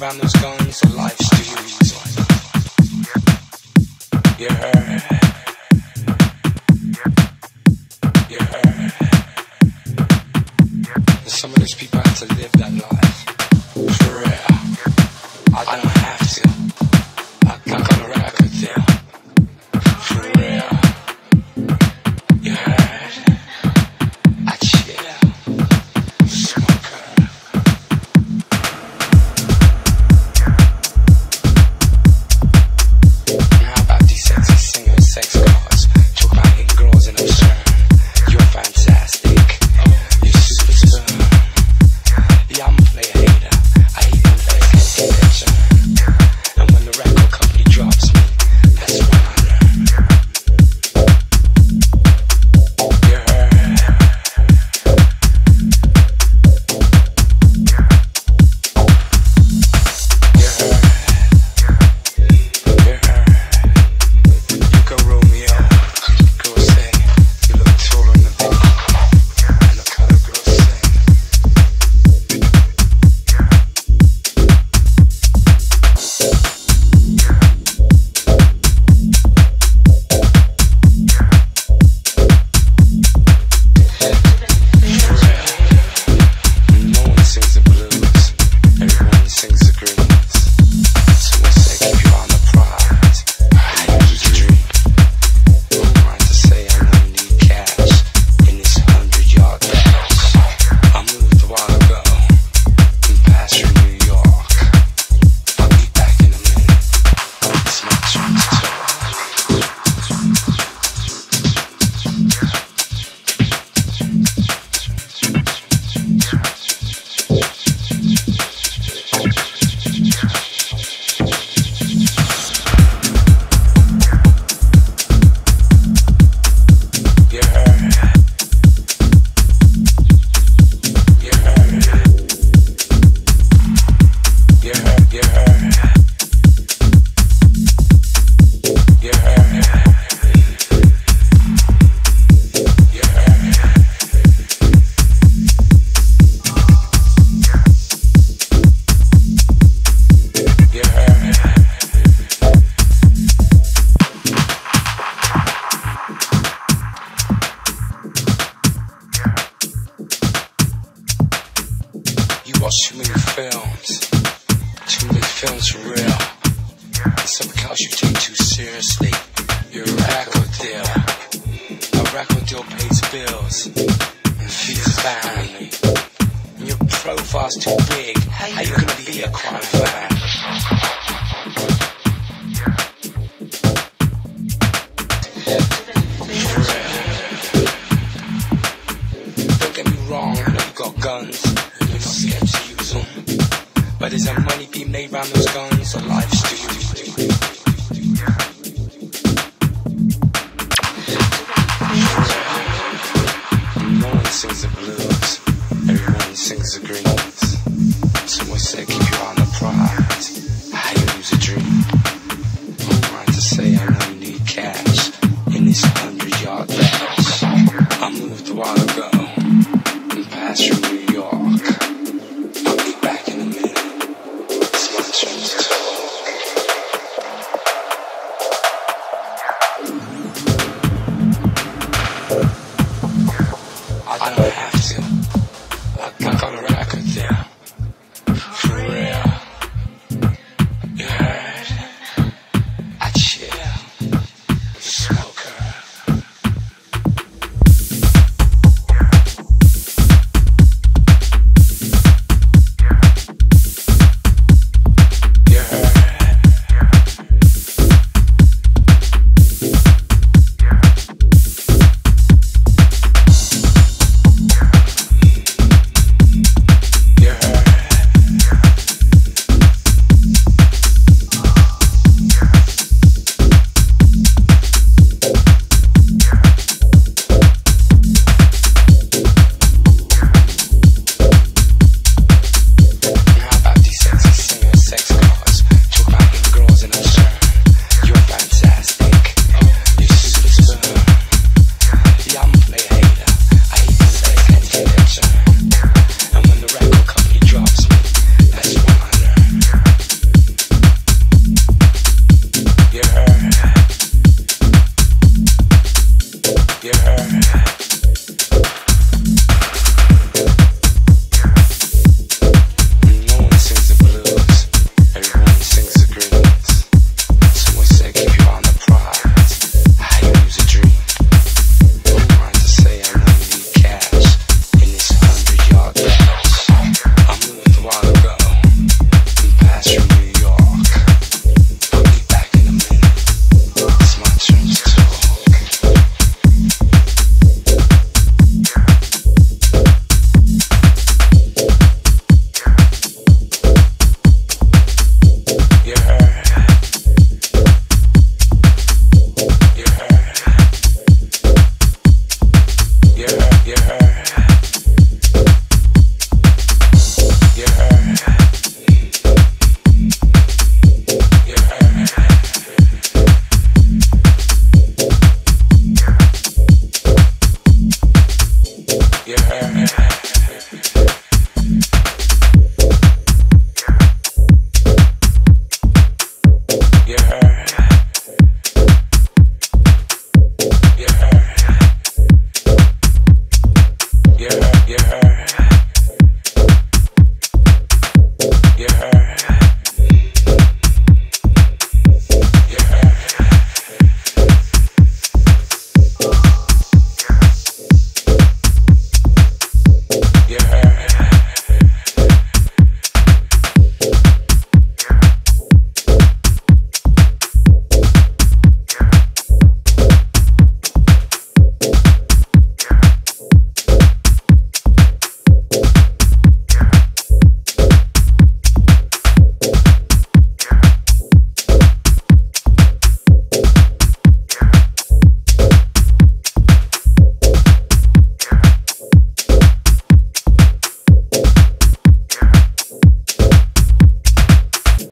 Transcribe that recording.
round those guns, so life's too easy. You heard? You heard? And some of those people have to live that life. For real. I don't have to. I got a record deal. For real. You heard? I chill. Smoker. How about these sexy singers, sex gods? Talk about hitting girls in absurd. You're fantastic. You're superstar. Yeah, I'm a player hater. I hate when players can't get their turn. And when the record company drops me, that's when I learn. You heard? You heard? You heard? You go Romeo. Girls say you look taller in the video. And the color girls say. No one sings the blues, everyone sings the greens. So what's that keep you on the prize? I use a dream. Who am I to say I don't need cash in this 100-yard dash? I moved a while ago and passed through New York. I'll be back in a minute. It's my turn to talk. You heard? You heard? You heard? You heard? You heard? You heard? You heard? You watch too many films for real. And something else you take too seriously. You're a record deal. A record deal pays bills and feeds family. And your profile's too big. How you gonna be a crime fan? Don't get me wrong, I know you got guns. You're not scared to use them. But is there money being made round those guns, or life's too easy? No one sings the blues, everyone sings the greens. Someone said keep you on the prize. I use a dream. Who am I to say I don't need cash in this 100-yard dash? I moved a while ago and passed through New York. I'll be back in a minute. It's my turn to talk.